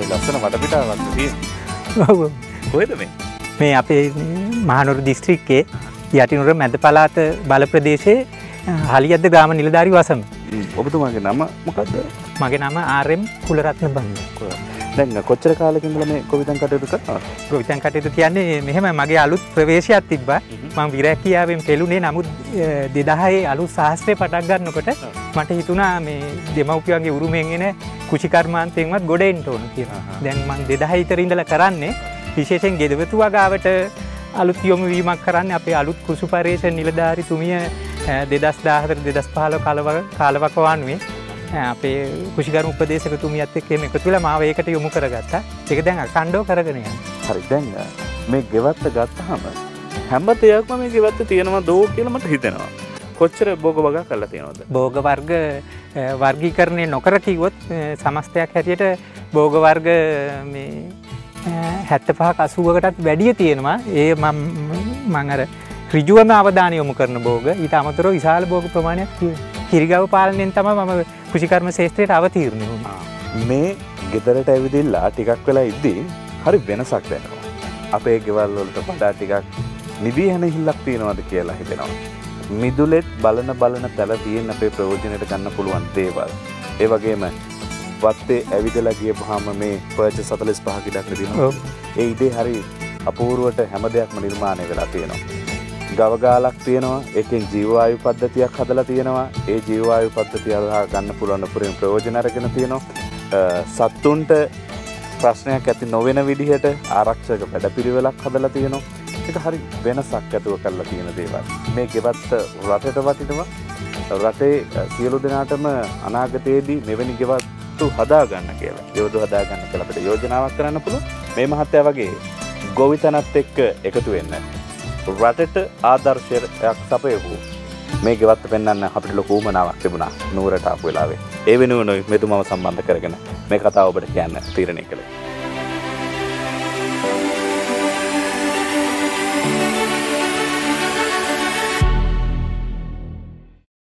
ලස්සන වටපිටාවක් තියෙනවා. ඔව්. කොහෙද මේ? මේ අපේ මහනුවර දිස්ත්‍රික්කයේ යටිනුවර මැද පළාත බල ප්‍රදේශයේ හලියද්ද ග්‍රාම නිලධාරි වසම. ඔබතුමාගේ නම මොකද්ද? මගේ නම ආර්.එම්. කුලරත්න බංග. දැන් කොච්චර කාලෙක ඉඳලා මේ ගොවිතැන් කටයුතු කරනවද? ගොවිතැන් කටයුතු කියන්නේ මෙහෙම මගේ අලුත් ප්‍රවේශයක් තිබ්බා. මම විරැකියාවෙන් පෙළුනේ. නමුත් 2010 අලුත් සාහස්ත්‍රය පටන් ගන්නකොට මට හිතුණා මේ දෙමව්පියන්ගේ උරුමයෙන් එන කුෂි කර්මාන්තයෙන්වත් ගොඩ එන්න ඕන කියලා. දැන් මම 2010 ඉතර ඉඳලා කරන්නේ විශේෂයෙන් ගෙදරතුවා ගාවට අලුත් යොමු වීමක් කරන්නේ අපේ අලුත් කෘෂි පරිශ්‍රණ නිලධාරිතුමිය 2014 2015 කාලවකවානුවේ අපේ කුෂිකර්ම උපදේශකතුමියත් එක්ක එකතු වෙලා මාව ඒකට යොමු කරගත්තා. ඒක දැන් අඛණ්ඩව කරගෙන යනවා. හරි. දැන් මේ ගෙවත්ත ගත්තාම හැම දෙයක්ම මේ ගෙවත්ත තියෙනවා දෝ කියලා මට හිතෙනවා. කොච්චර භෝග වගා කරලා තියෙනවද? භෝග වර්ග වර්ගීකරණය නොකර කිව්වොත් සමස්තයක් හැටියට භෝග වර්ග මේ 75ක 80කටත් වැඩිය තියෙනවා. ඒ මම අර ඍජුවම අවධානය යොමු කරන භෝග. ඊට අමතරව විශාල භෝග ප්‍රමාණයක් තියෙනවා. කිරිගව පාලනයෙන් තමයි මම කුෂිකර්ම ශාස්ත්‍රයට අවතීර්ණ වුණේ. මේ ගෙදරට ඇවිදilla ටිකක් වෙලා ඉද්දී හරි වෙනසක් දැනෙනවා. අපේ ගෙවල් වලට වඩා ටිකක් නිවි හැනහිල්ලක් තියෙනවද කියලා හිතෙනවා. මිදුලෙත් බලන තැල තියෙන අපේ ප්‍රයෝජනෙට ගන්න පුළුවන් දේවල්. ඒ වගේම වත්තේ ඇවිදලා ගියපුවාම මේ පර්චස් 45 කිඩක් තියෙනවා. ඒ ඉදේ හරි අපූර්වට හැම දෙයක්ම නිර්මාණය වෙලා තියෙනවා. ගවගාලක් තියෙනවා. ඒකෙන් ජීවවායු පද්ධතියක් හදලා තියෙනවා. ඒ ජීවවායු පද්ධතිය හදා ගන්න පුළුවන් අපරිම ප්‍රයෝජන අරගෙන තියෙනවා. සත්තුන්ට ප්‍රශ්නයක් ඇති නොවන විදිහට ආරක්ෂක වැඩපිළිවෙලක් හදලා තියෙනවා. ඒක හරි වෙනසක් ඇතුව කරලා තියෙන දේවල්. මේ ගෙවත්ත රටට වටිනවා. රටේ සියලු දෙනාටම අනාගතයේදී මෙවැනි ගෙවත්තු හදා ගන්න කියලා. ගෙවතු හදා ගන්න කියලා අපිට යෝජනාවක් කරන්න පුළුවන්. මේ මහත්තයා වගේ ගොවිතැනත් එක්ක එකතු වෙන්න. රටට ආදර්ශයක් සපයපු මේ ගෙවත්ත පෙන්වන්න අපිට ලොකු උවමනාවක් තිබුණා නුවරට ආපු වෙලාවේ. ඒ වෙනුවෙන් මෙතුමව සම්බන්ධ කරගෙන මේ කතාව ඔබට කියන්න තීරණය කළේ.